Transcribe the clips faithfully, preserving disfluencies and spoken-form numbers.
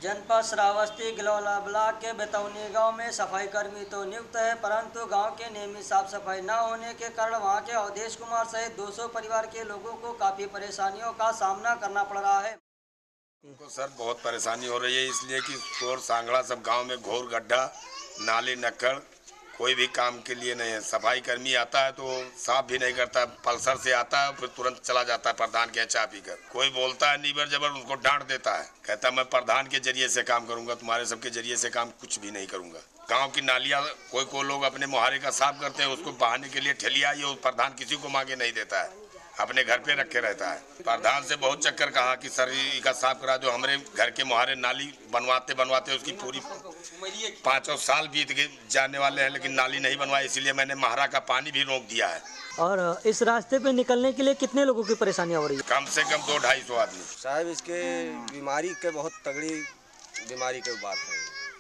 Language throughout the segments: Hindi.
जनपद श्रावस्ती गिलौला ब्लॉक के बेतवनी गांव में सफाई कर्मी तो नियुक्त है, परंतु गांव के नियमित साफ सफाई न होने के कारण वहां के अवधेश कुमार सहित दो सौ परिवार के लोगों को काफी परेशानियों का सामना करना पड़ रहा है। उनको सर बहुत परेशानी हो रही है, इसलिए कि शोर सांगड़ा सब गांव में घोर गड्ढा नाली नक्कड़ कोई भी काम के लिए नहीं है। सफाई कर्मी आता है तो साफ भी नहीं करता, पल्सर से आता है फिर तुरंत चला जाता है प्रधान के चाय पीकर। कोई बोलता है नीबर जबर उसको डांट देता है, कहता मैं प्रधान के जरिए से काम करूंगा, तुम्हारे सबके जरिए से काम कुछ भी नहीं करूंगा। गांव की नालियां कोई कोई लोग अपने मुहारे का साफ करते हैं, उसको बहाने के लिए ठेलिया ये प्रधान किसी को मांगे नहीं देता है, अपने घर पे रखे रहता है। प्रधान से बहुत चक्कर कहा कि सर का साफ करा दो, हमारे घर के मुहारे नाली बनवाते बनवाते उसकी पूरी पाँचों साल बीत गए जाने वाले हैं, लेकिन नाली नहीं बनवाई, इसीलिए मैंने महारा का पानी भी रोक दिया है। और इस रास्ते पे निकलने के लिए कितने लोगों की परेशानी हो रही है? कम से कम दो ढाई सौ आदमी। साहब इसके बीमारी के बहुत तगड़ी बीमारी के बात है,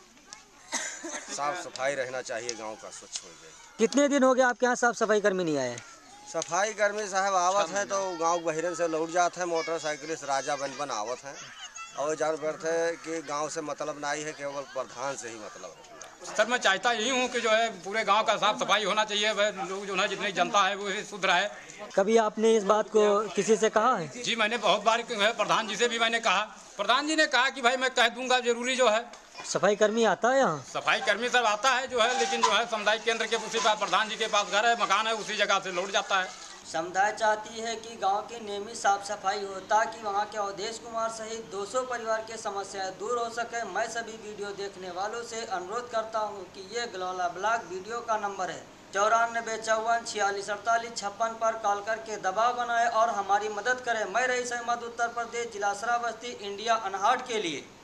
साफ सफाई रहना चाहिए, गांव का स्वच्छ हो जाए। कितने दिन हो गए आपके यहाँ साफ सफाई कर्मी नहीं आए? सफाई कर्मी साहब आवत है तो गांव बहिरन से लौट जाते हैं, मोटरसाइकिल से राजा बन बन आवत हैं और जान पड़ते है कि गांव से मतलब नहीं है, केवल प्रधान से ही मतलब है। सर मैं चाहता यही हूँ कि जो है पूरे गांव का साफ सफाई होना चाहिए, वह लोग जो है जितनी जनता है वो शुद्ध रहे। कभी आपने इस बात को किसी से कहा है? जी मैंने बहुत बार प्रधान जी से भी मैंने कहा, प्रधान जी ने कहा कि भाई मैं कह दूंगा, जरूरी जो है। सफाई कर्मी आता है यहाँ? सफाई कर्मी सब आता है जो है, लेकिन जो है सामुदायिक केंद्र के उसी पास प्रधान जी के पास घर है, मकान है, उसी जगह से लौट जाता है। समुदाय चाहती है कि गांव की नियमित साफ सफाई हो ताकि वहां के अवधेश कुमार सहित दो सौ परिवार की समस्याएं दूर हो सके। मैं सभी वीडियो देखने वालों से अनुरोध करता हूं कि ये गिलौला ब्लॉक वीडियो का नंबर है चौरानबे चौवन छियालीस अड़तालीस छप्पन पर कॉल करके दबाव बनाए और हमारी मदद करें। मैं रईस अहमद, उत्तर प्रदेश, जिला श्रावस्ती, इंडिया अनहाट के लिए।